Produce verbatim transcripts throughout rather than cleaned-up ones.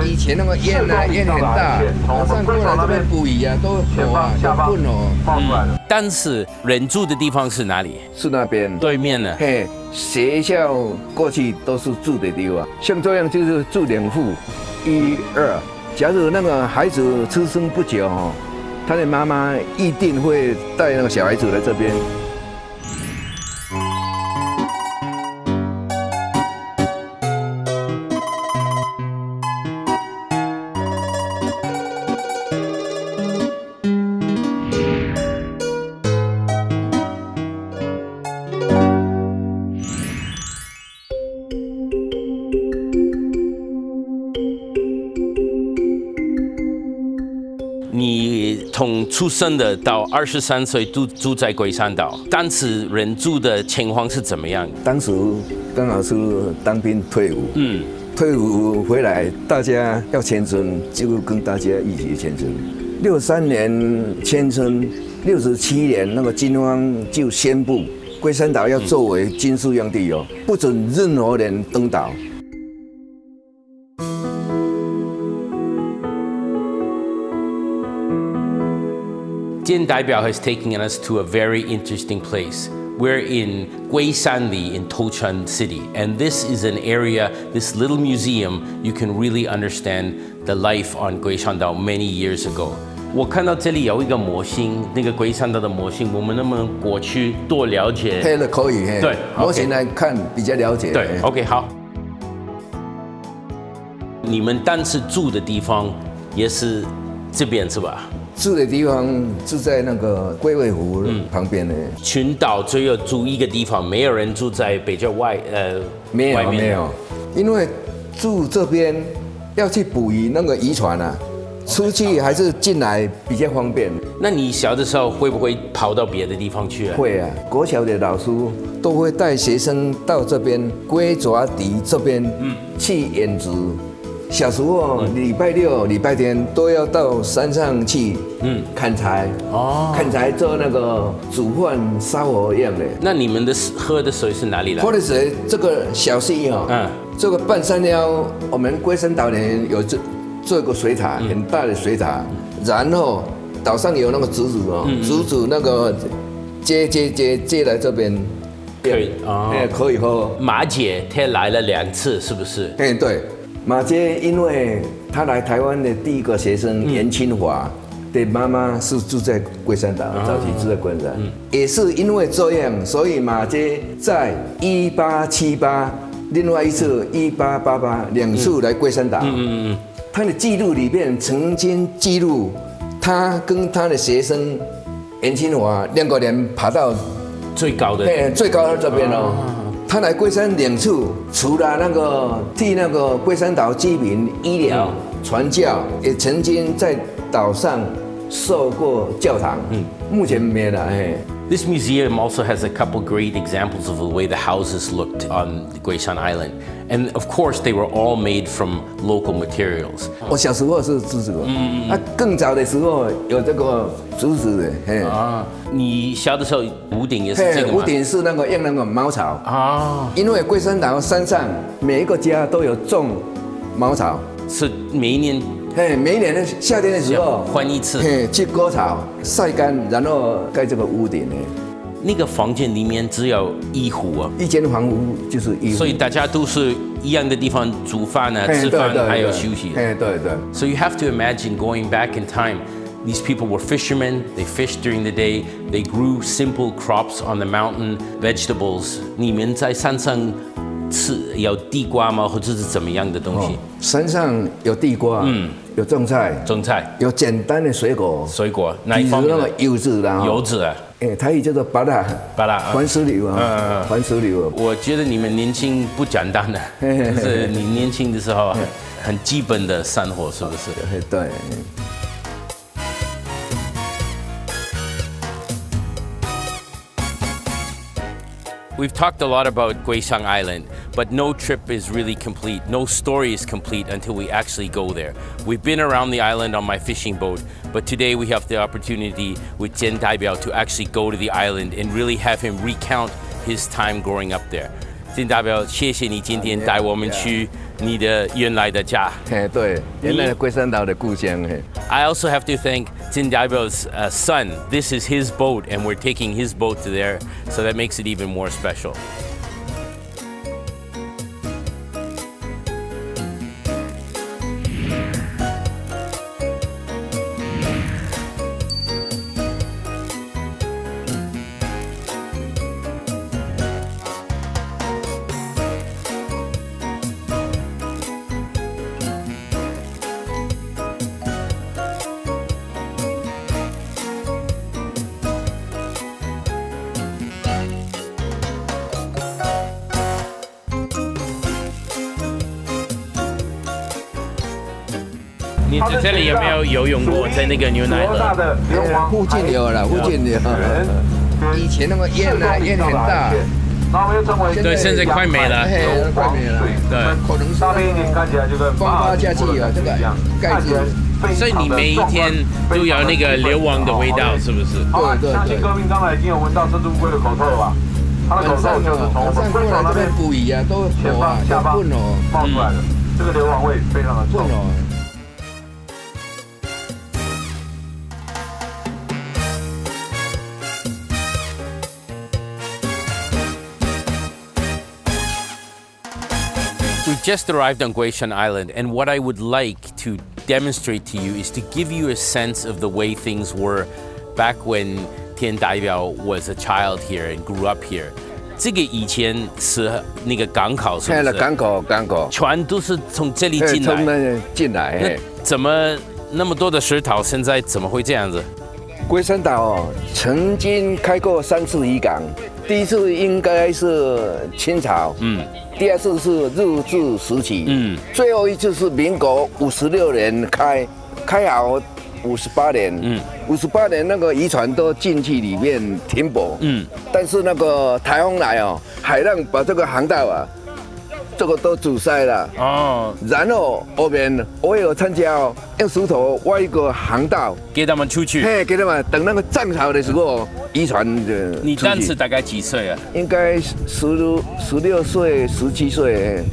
以前那个烟啊，烟很大，马上过来这边捕鱼啊，都火啊，都混哦。 嗯，但是人住的地方是哪里？ 是那边对面呢。 嘿，学校过去都是住的地方，像这样就是住两户，一二。假如那个孩子出生不久哦，他的妈妈一定会带那个小孩子来这边。 你从出生的到二十三岁都住在龟山岛，当时人住的情况是怎么样？ 当时刚好是当兵退伍，嗯，退伍回来，大家要迁村，就跟大家一起迁村。六三年迁村，六十七年那个军方就宣布，龟山岛要作为军事用地哦，不准任何人登岛。 Jin Daibiao has taken us to a very interesting place. We're in Guishanli in Tochun City, and this is an area, this little museum, you can really understand the life on Guishandao many years ago. 我看到这里有一个模型，那个龟山岛的模型，我们能不能过去多了解？ 嘿，那可以，嘿， 对， 模型来看比较了解。 对 ，OK， 好。你们当时住的地方也是这边是吧？ 住的地方住在那个龟尾湖旁边的。 群岛只有住一个地方，没有人住在比较外呃没有外面没有，因为住这边要去捕鱼，那个渔船啊，出去还是进来比较方便。 那你小的时候会不会跑到别的地方去啊？ 会啊，国小的老师都会带学生到这边龟爪底这边去演殖。小时候礼拜六、礼拜天都要到山上去，嗯，砍柴，哦，砍柴做那个煮饭、烧火一样的。 那你们的喝的水是哪里来？ 喝的水，这个小溪哈，嗯，这个半山腰，我们龟山岛人有这做一个水塔，很大的水塔，然后岛上有那个竹子哦，竹子那个接接接接来这边， 可以哦， 可以喝。 马姐她来了两次，是不是？ 哎，对。马姐，因为她来台湾的第一个学生严清华的妈妈是住在龟山岛，早期住在龟山，也是因为这样，所以马姐在一八七八，另外一次一八八八两次来龟山岛。嗯嗯嗯，她的记录里面曾经记录，她跟她的学生严清华两个人爬到最高的， 对，最高的这边哦。他来龟山两次，除了那个替那个龟山岛居民医疗、传教，也曾经在岛上受过教堂。嗯，目前没了。哎。 This museum also has a couple great examples of the way the houses looked on Guishan Island. And of course, they were all made from local materials. 我小时候是住这个，嗯，啊，更早的时候有这个竹子的，嘿。啊， 你小的时候屋顶也是这个吗？ 屋顶是那个用那个茅草啊，因为龟山岛山上每一个家都有种茅草， 是每一年。 嘿，每一年的夏天的时候换一次， 嘿，去割草晒干，然后盖这个屋顶呢。 那个房间里面只有一户啊， 一间房屋就是一户， 所以大家都是一样的地方煮饭啊、吃饭还有休息。 哎，对对。 So you have to imagine going back in time. These people were fishermen. They fished during the day. They grew simple crops on the mountain, vegetables. 你们在山上吃有地瓜吗？或者是怎么样的东西？ 山上有地瓜，嗯。有种菜， 种菜， 有简单的水果， 水果哪一方面？ 比如那个柚子啦， 柚子啊， 哎，台语叫做芭乐， 芭乐， 番石榴啊，番石榴。 我觉得你们年轻不简单的，就是你年轻的时候很基本的生活，是不是？ 对。 We've talked a lot about Guishan Island, but no trip is really complete. No story is complete until we actually go there. We've been around the island on my fishing boat, but today we have the opportunity with Jin Daibiao to actually go to the island and really have him recount his time growing up there. Jin Daibiao, 谢谢你今天带我们去你的原来的家。 嘿，对，原来龟山岛的故乡。嘿。 I also have to thank Jin Daibiao's uh, son. This is his boat, and we're taking his boat to there, so that makes it even more special.你这里有没有游泳过？在那个牛奶河？ 附近有了，附近有。以前那个烟啊，烟很大。 对，现在快没了。 快没了。对，可能是风发下去啊，这个盖子。 所以你每一天都有那个硫磺的味道，是不是？ 对对对。相信各位刚才已经有闻到珍珠龟的口臭了吧？它的口臭就是从我们龟头那边不一样，都前方下方冒出来的，这个硫磺味非常的臭。 We just arrived on Guishan Island, and what I would like to demonstrate to you is to give you a sense of the way things were back when Tian Daibiao was a child here and grew up here. 这个以前是那个港口，是不是？ 港口，港口， 船都是从这里进来。 从那进来。 那怎么那么多的石头？现在怎么会这样子？ 龟山岛哦，曾经开过三次渔港，第一次应该是清朝，嗯，第二次是日治时期，嗯，最后一次是民国五十六年开，开好五十八年，嗯，五十八年那个渔船都进去里面停泊，嗯，但是那个台风来哦，海浪把这个航道啊。这个都阻塞了哦，然后后面我有参加哦，用石头挖一个航道给他们出去。 嘿，给他们等那个涨潮的时候，渔船的。 你当时大概几岁啊？ 应该十六、十六岁、十七岁。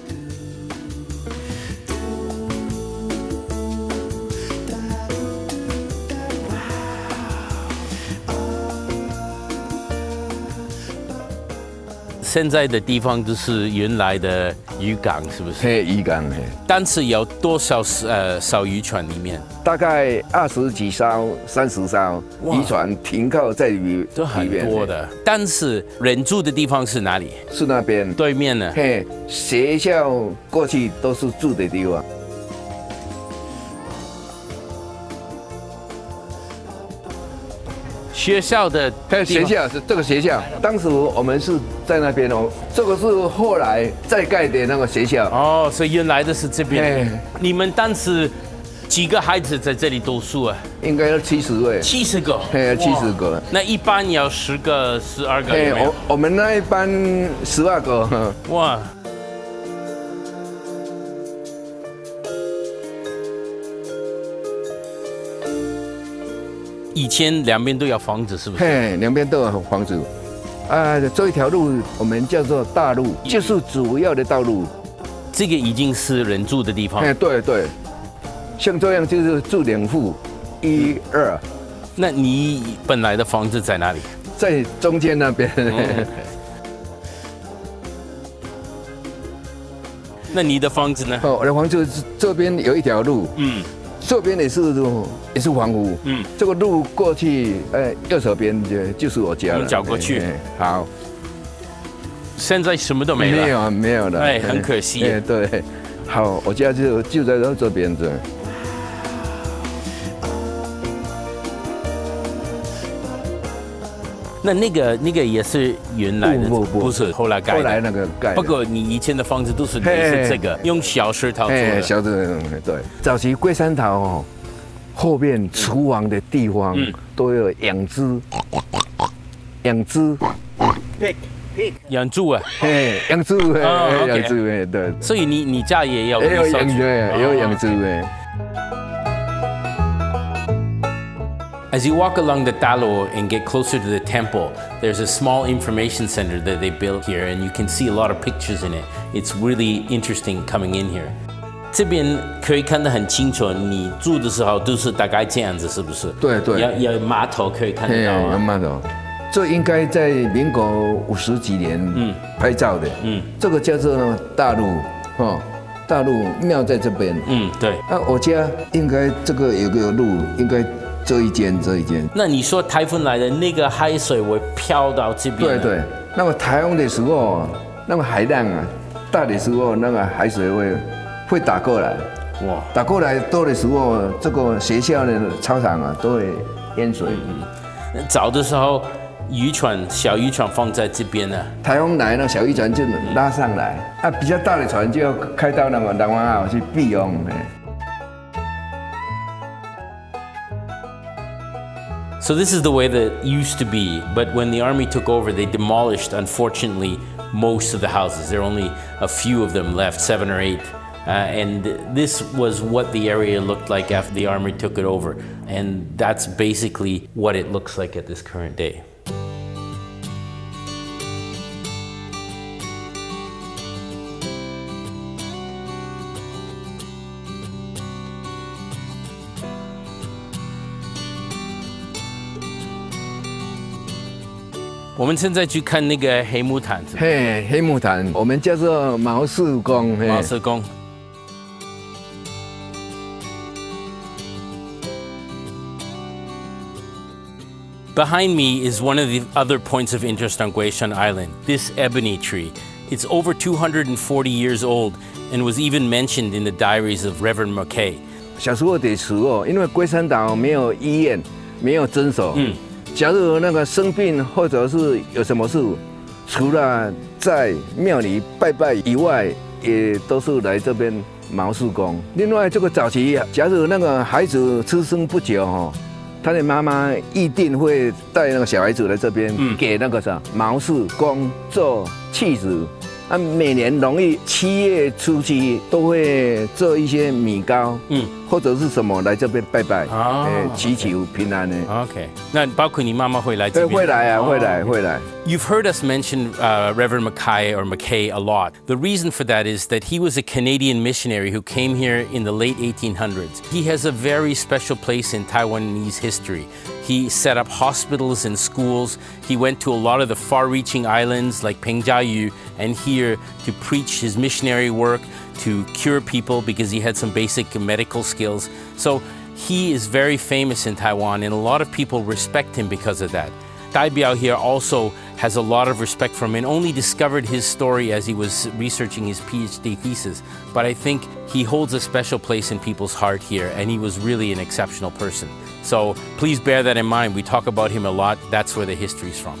现在的地方都是原来的渔港，是不是？ 嘿，渔港嘿。 当时有多少呃艘渔船里面？ 大概二十几艘、三十艘渔船停靠在里都很多的。但是人住的地方是哪里？ 是那边对面呢？ 嘿，学校过去都是住的地方。 学校的学校是这个学校，当时我们是在那边哦，这个是后来再盖的那个学校哦，所以原来的是这边。你们当时几个孩子在这里读书啊？ 应该有七十位， 七十个， 嘿，七十个。 那一般有十个、十二个有没有？ 我我们那一班十二个。哇！ 以前两边都有房子，是不是？ 嘿，两边都有房子。啊，这一条路我们叫做大路，就是主要的道路。 这个已经是人住的地方。 哎，对对，像这样就是住两户，一二。 那你本来的房子在哪里？ 在中间那边。哦、 那你的房子呢？ 哦，我的房子这边有一条路。嗯。这边也是也是房屋，嗯，这个路过去，哎，右手边就就是我家了。 你走过去， 好。 现在什么都没了， 没有没有了， 哎，很可惜。 哎，对，好，我家就就在这边这。 那那个那个也是原来的， 不不不是后来盖的。 后来那个盖。 不过你以前的房子都是是这个，用小石头做的。 小石头，对。早期龟山岛哦，后面厨房的地方都有养猪，养猪。 pig pig 养猪啊？ 嘿，养猪哎，养猪哎，对。 所以你你家也有也有养猪哎，也有养猪哎。 As you walk along the Talo and get closer to the temple, there's a small information center that they built here, and you can see a lot of pictures in it. It's really interesting coming in here. 这边可以看得很清楚，你住的时候都是大概这样子，是不是？ 对对。 有有码头可以看得到啊。 有码头，这应该在民国五十几年嗯拍照的。嗯，这个叫做大陆哦，大陆庙在这边。嗯，对。啊，我家应该这个有个路应该。 这一间，这一间。 那你说台风来的那个海水会飘到这边？ 对对。那么台风的时候，那么海浪啊大的时候，那个海水会会打过来。哇！打过来多的时候，这个学校的操场啊都会淹水。 嗯。早的时候，渔船小渔船放在这边呢。 台风来，那小渔船就拉上来。啊，比较大的船就要开到那个南湾澳去避风。 So this is the way that it used to be, but when the army took over, they demolished, unfortunately, most of the houses. There are only a few of them left, seven or eight. Uh, and this was what the area looked like after the army took it over. And that's basically what it looks like at this current day. We are going to look at the黑木炭。 嘿，黑木炭，我们叫做毛氏公。 毛氏公。Behind me is one of the other points of interest on Guishan Island, this ebony tree. It's over two hundred forty years old and was even mentioned in the diaries of Reverend Mackay. 小时候的时候，因为龟山岛没有医院，没有诊所。嗯。 假如那个生病或者是有什么事，除了在庙里拜拜以外，也都是来这边毛氏公。另外，这个早期，假如那个孩子出生不久哈，他的妈妈一定会带那个小孩子来这边，嗯、给那个啥毛氏公做弃子。啊，每年农历七月初七都会做一些米糕，嗯，或者是什么来这边拜拜，哦，祈求平安的。 OK， 那包括你妈妈会来这边？ 对，会来啊，会来，会来。 You've heard us mention uh, Reverend Mackay or Mackay a lot. The reason for that is that he was a Canadian missionary who came here in the late eighteen hundreds. He has a very special place in Taiwanese history. He set up hospitals and schools. He went to a lot of the far-reaching islands like Pengjiayu and here to preach his missionary work, to cure people because he had some basic medical skills. So he is very famous in Taiwan and a lot of people respect him because of that. Dai Biao here also has a lot of respect for him and only discovered his story as he was researching his PhD thesis. But I think he holds a special place in people's heart here and he was really an exceptional person. So please bear that in mind. We talk about him a lot. That's where the history's from.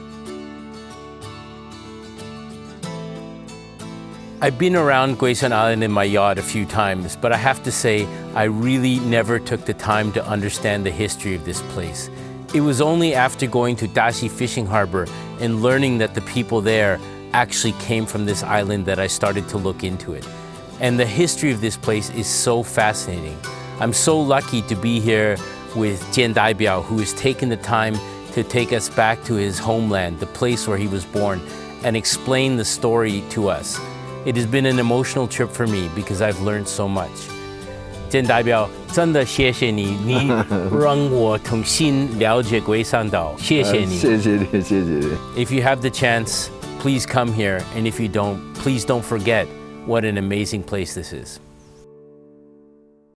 I've been around Guishan Island in my yacht a few times, but I have to say, I really never took the time to understand the history of this place. It was only after going to Dashi Fishing Harbor and learning that the people there actually came from this island that I started to look into it. And the history of this place is so fascinating. I'm so lucky to be here with Jian Dai Biao, who has taken the time to take us back to his homeland, the place where he was born, and explain the story to us. It has been an emotional trip for me because I've learned so much. 简代表，真的谢谢你，你让我重新了解龟山岛，谢谢你。 谢谢你，谢谢你。 If you have the chance, please come here, and if you don't, please don't forget what an amazing place this is.